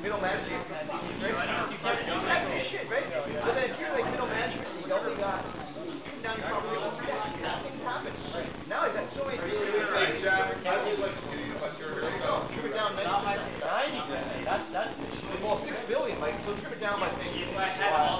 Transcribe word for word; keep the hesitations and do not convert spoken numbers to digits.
middle management. Right? That's shit, right? But then if you're like middle management, you only got down your property, things happen. Now he's got so many really good things. I would like to see you, but you're here. Trim it down ninety percent. That's, that's, well, six billion, Mike, so trim it down by fifty.